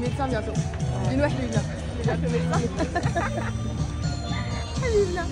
médecin bientôt. Dis-moi, je vais bien. J'ai déjà fait médecin. Allez, viens.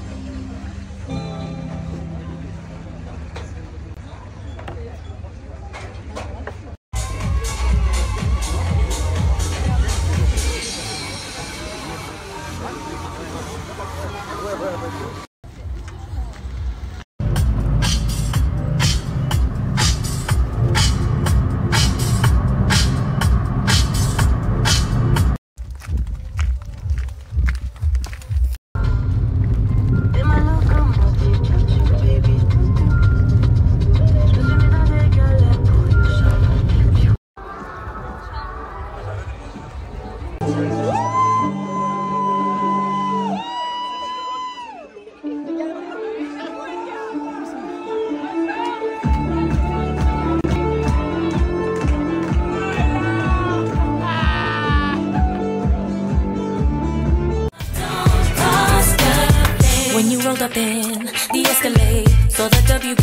When you rolled up in the Escalade, saw the W.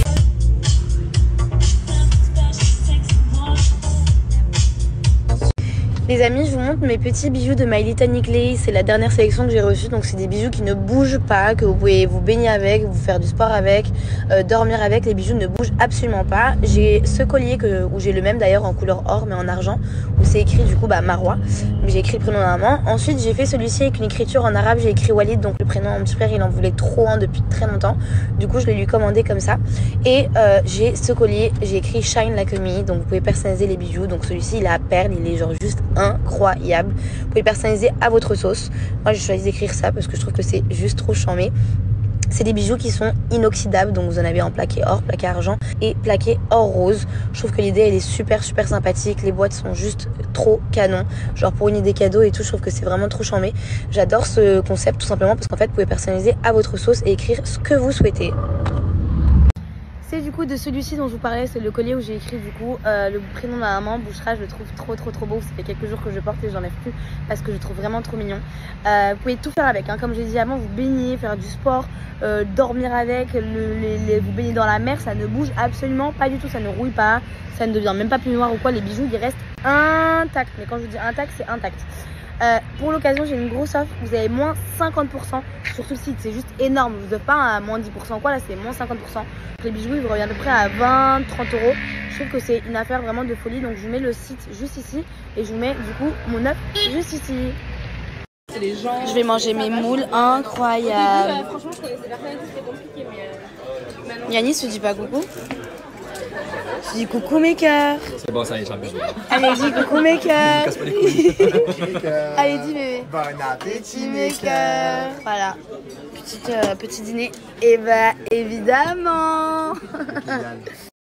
Les amis, je vous montre mes petits bijoux de My Little Nickley. C'est la dernière sélection que j'ai reçue. Donc c'est des bijoux qui ne bougent pas, que vous pouvez vous baigner avec, vous faire du sport avec, dormir avec. Les bijoux ne bougent absolument pas. J'ai ce collier où j'ai le même d'ailleurs en couleur or mais en argent, où c'est écrit du coup Marwa. Mais j'ai écrit le prénom de maman. Ensuite j'ai fait celui-ci avec une écriture en arabe. J'ai écrit Walid, donc le prénom de mon petit frère. Il en voulait trop depuis très longtemps. Du coup je l'ai lui commandé comme ça. Et j'ai ce collier, j'ai écrit Shine Like a Me. Donc vous pouvez personnaliser les bijoux. Donc celui-ci il est à perles, il est genre juste incroyable. Vous pouvez le personnaliser à votre sauce. Moi j'ai choisi d'écrire ça parce que je trouve que c'est juste trop charmé. C'est des bijoux qui sont inoxydables, donc vous en avez en plaqué or, plaqué argent et plaqué or rose. Je trouve que l'idée elle est super sympathique, les boîtes sont juste trop canon. Genre pour une idée cadeau et tout, je trouve que c'est vraiment trop charmé. J'adore ce concept tout simplement parce qu'en fait vous pouvez personnaliser à votre sauce et écrire ce que vous souhaitez. C'est du coup de celui-ci dont je vous parlais, c'est le collier où j'ai écrit du coup le prénom de ma maman, Bouchra. Je le trouve trop beau. Ça fait quelques jours que je le porte et j'en ai plus parce que je le trouve vraiment trop mignon. Vous pouvez tout faire avec, hein. Comme j'ai dit avant, vous baigner, faire du sport, dormir avec, vous baigner dans la mer, ça ne bouge absolument pas du tout, ça ne rouille pas, ça ne devient même pas plus noir ou quoi. Les bijoux ils restent intacts, mais quand je dis intact, c'est intact. Pour l'occasion j'ai une grosse offre, vous avez moins 50% sur tout le site, c'est juste énorme. Je vous offre pas à moins 10% ou quoi, là c'est moins 50%. Les bijoux ils vous reviennent à peu près à 20-30 euros. Je trouve que c'est une affaire vraiment de folie, donc je vous mets le site juste ici et je vous mets du coup mon offre juste ici. Je vais manger mes moules, incroyable. Franchement je connaissais personne et c'était compliqué mais Yanis se dit pas coucou. Je dis coucou mes cœurs. C'est bon, ça y est, j'en ai besoin. Allez, dis coucou mes cœurs. Casse pas les couilles. Allez, dis bébé. Bon appétit Mes cœurs. Voilà. Petit dîner. Et bah évidemment.